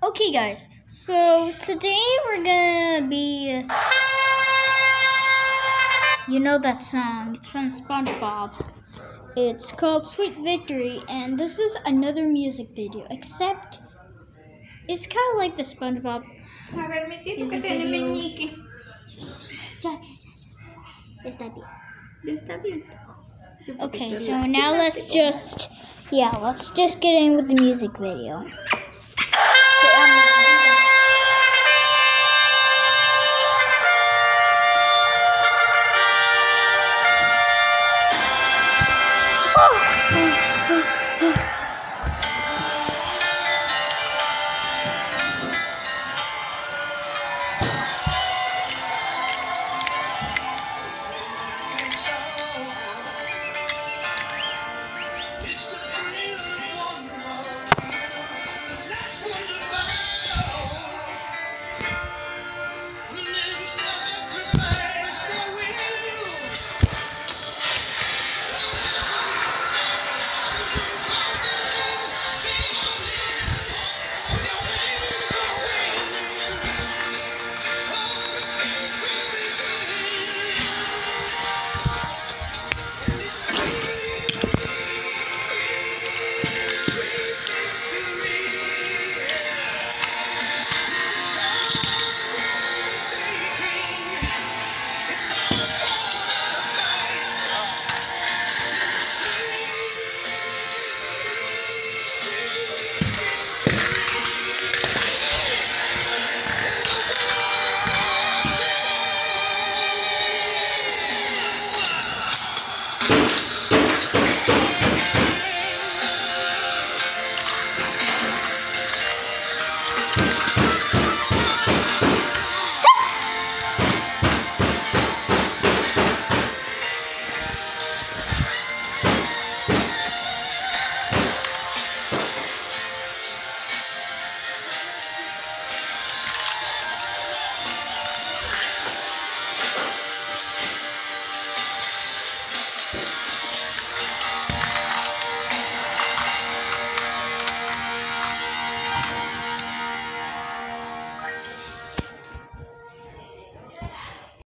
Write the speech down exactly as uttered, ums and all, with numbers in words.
Okay, guys, so today we're gonna be, you know that song, it's from SpongeBob. It's called Sweet Victory, and this is another music video, except it's kind of like the SpongeBob A ver, mi tito music que tiene video. meñique. Ya, ya, ya, ya. Está bien. Ya está bien. Okay, so now let's just, yeah, let's just get in with the music video.